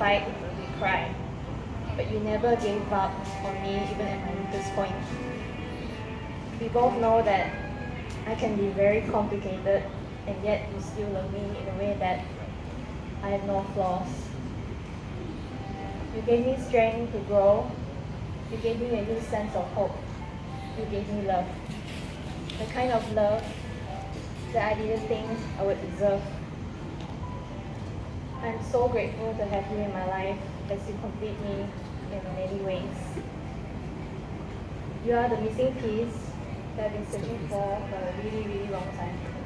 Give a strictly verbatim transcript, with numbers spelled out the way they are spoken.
fight, we cried. But you never gave up on me even at my weakest point. We both know that I can be very complicated, and yet you still love me in a way that I have no flaws. You gave me strength to grow. You gave me a new sense of hope. You gave me love. The kind of love that I didn't think I would deserve. I'm so grateful to have you in my life as you complete me in many ways. You are the missing piece that I've been searching for for a really, really long time.